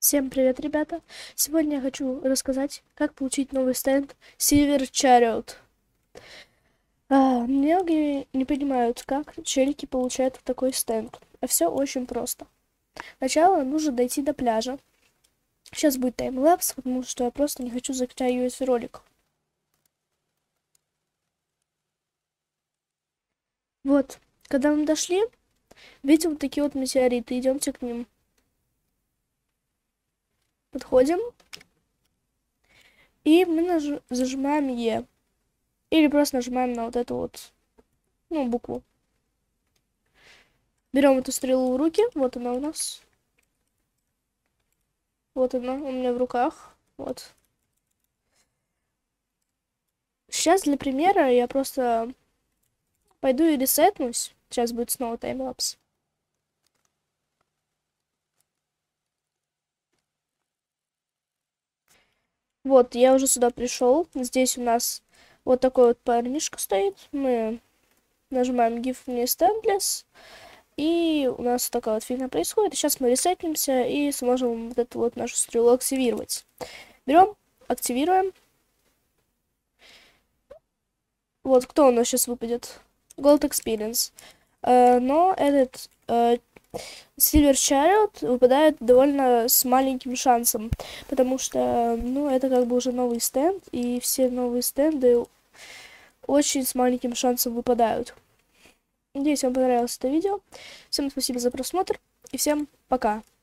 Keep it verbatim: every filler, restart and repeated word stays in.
Всем привет, ребята! Сегодня я хочу рассказать, как получить новый стенд Silver Chariot. А, многие не понимают, как челики получают такой стенд. А все очень просто. Сначала нужно дойти до пляжа. Сейчас будет таймлапс, потому что я просто не хочу затягивать ролик. Вот, когда мы дошли, видим вот такие вот метеориты. Идемте к ним. Подходим. И мы наж... зажимаем Е. Или просто нажимаем на вот эту вот, ну, букву. Берем эту стрелу в руки. Вот она у нас. Вот она у меня в руках. Вот. Сейчас для примера я просто пойду и ресетнусь. Сейчас будет снова таймлапс. Вот, я уже сюда пришел. Здесь у нас вот такой вот парнишка стоит. Мы нажимаем Give me Standless. И у нас такая вот фигня происходит. И сейчас мы ресетнемся и сможем вот эту вот нашу стрелу активировать. Берем, активируем. Вот, кто у нас сейчас выпадет? Gold Experience. Uh, но этот uh, Silver Chariot выпадает довольно с маленьким шансом, потому что, ну, это как бы уже новый стенд, и все новые стенды очень с маленьким шансом выпадают. Надеюсь, вам понравилось это видео. Всем спасибо за просмотр, и всем пока.